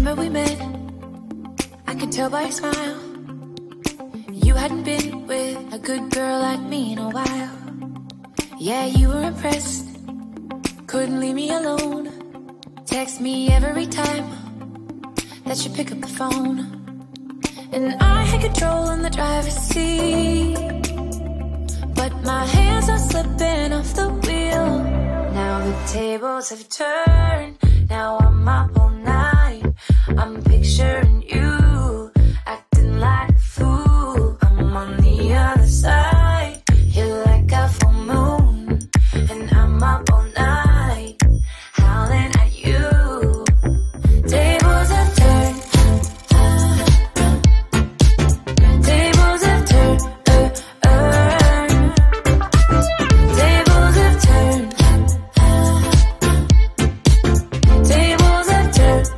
summer we met, I could tell by your smile you hadn't been with a good girl like me in a while. Yeah, you were impressed, couldn't leave me alone. Text me every time that you pick up the phone. And I had control in the driver's seat, but my hands are slipping off the wheel. Now the tables have turned, now I'm up all night. I'm picturing you acting like a fool. I'm on the other side, you're like a full moon, and I'm up all night, howling at you. Tables have turned, tables have turned, tables have turned, tables have turned.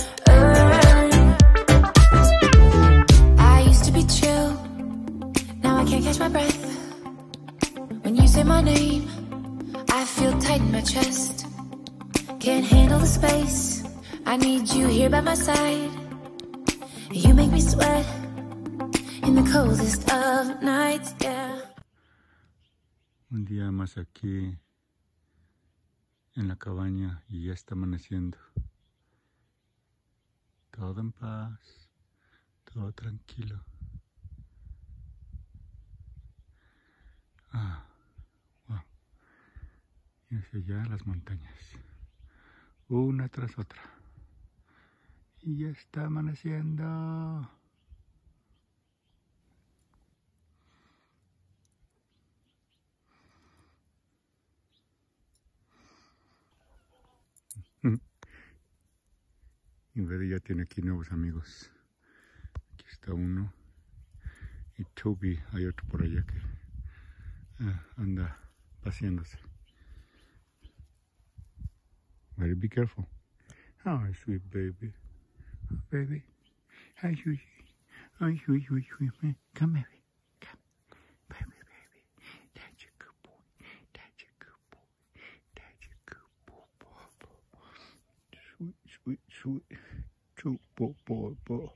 I used to be chill, now I can't catch my breath. When you say my name, I feel tight in my chest. Can't handle the space, I need you here by my side. You make me sweat in the coldest of nights, yeah. Un día más aquí en la cabaña y ya está amaneciendo. Todo en paz, todo tranquilo. Wow. Y hacia allá las montañas, una tras otra. Y ya está amaneciendo. Y Betty ya tiene aquí nuevos amigos. Aquí está uno. Y Toby, hay otro por allá que anda paseándose. Very be careful. Oh, sweet baby. Oh, baby. Hi, sweet. Oh, sweet, sweet, sweet man. Come, baby. Come. Baby, baby. That's a good boy. That's a good boy. That's a good boy. Sweet, sweet, sweet. Sweet boy, boy, boy.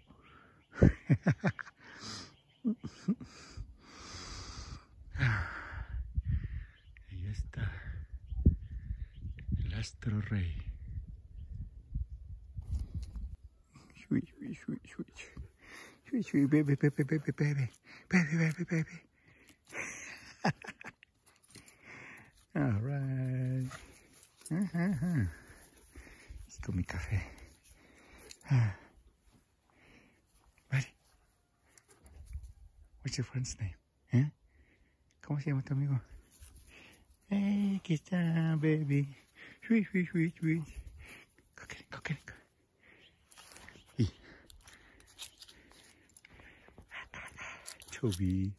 Ahí está el astro rey. Sweet, sweet, sweet, sweet. Sweet, sweet, baby, baby, baby, baby. Baby, baby, baby. All right. Y con mi café. Buddy. What's your friend's name? ¿Eh? ¿Cómo se llama tu amigo? Hey, aquí está, baby. Sweet, sweet, sweet, sweet. Go get it. Y Toby.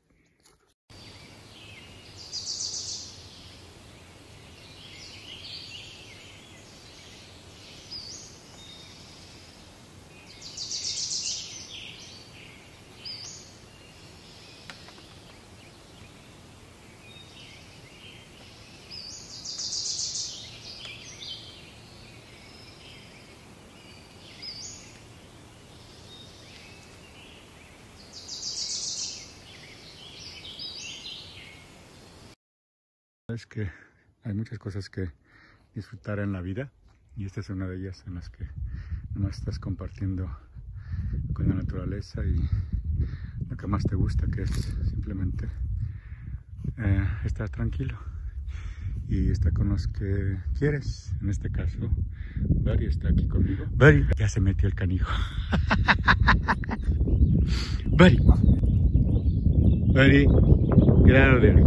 Es que hay muchas cosas que disfrutar en la vida y esta es una de ellas en las que nomás estás compartiendo con la naturaleza y lo que más te gusta, que es simplemente estar tranquilo y estar con los que quieres. En este caso, Buddy está aquí conmigo. Buddy, ya se metió el canijo. Buddy, get out of there.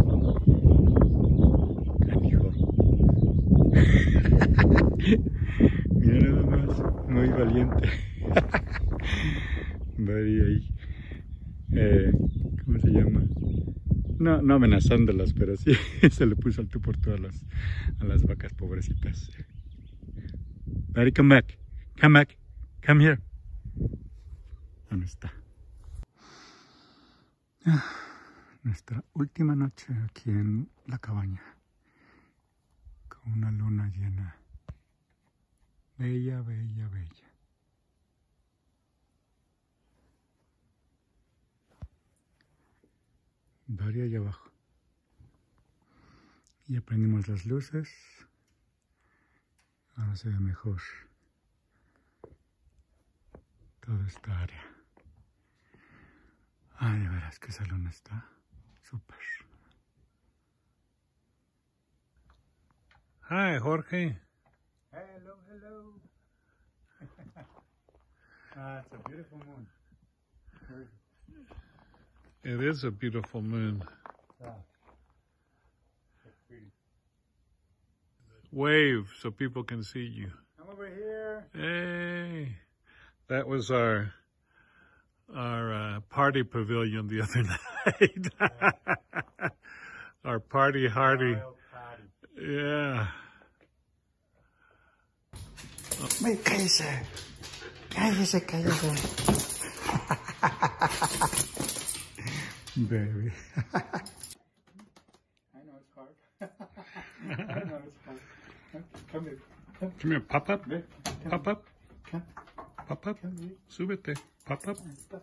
Mira nada más, muy valiente. Buddy ahí, ¿cómo se llama? No amenazándolas, pero sí se le puso al tú por todas a las vacas pobrecitas. Buddy, come back, come here. ¿Dónde está? Nuestra última noche aquí en la cabaña, con una luna llena. Bella, bella, bella. Varía allá abajo. Ya prendimos las luces. Ahora se ve mejor toda esta área. Ay, de veras que salón está súper. Hi, Jorge. Hello, hello. It's a beautiful moon. It is a beautiful moon. Wave so people can see you. I'm over here. Hey, that was our party pavilion the other night. Our party hardy. Yeah. Cállese. Cállese, cállese. Baby. I know it's hard. I know it's hard. Come here. Come here, pop up. Come. Pop up. Come. Pop up. Come here. Súbete. Pop up. Stop.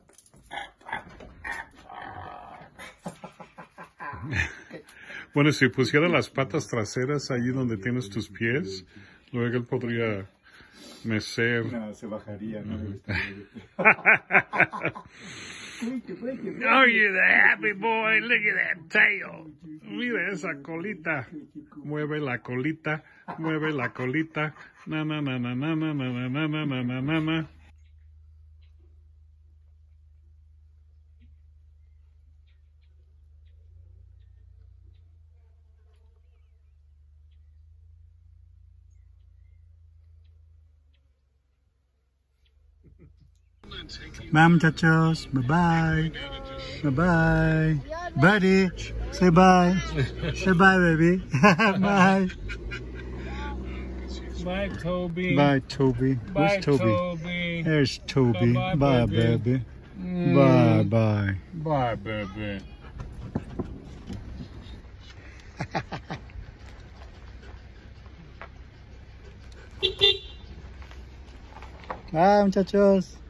Bueno, si pusiera las patas traseras ahí donde tienes tus pies, luego él podría mecer. No, se bajaría, ¿no? Oh, you're the happy boy. Look at that tail. Mira esa colita. Mueve la colita. Mueve la colita. Na, na, na, na, na, na, na, na, na, na, na, na, na. Bye, muchachos. Bye-bye. Bye-bye. Buddy, say bye. Say bye, baby. Bye. Bye, Toby. Bye, Toby. Bye, Where's Toby? Toby. There's Toby. Bye-bye, Bye, baby. baby. Bye-bye. Bye, baby. Bye, muchachos.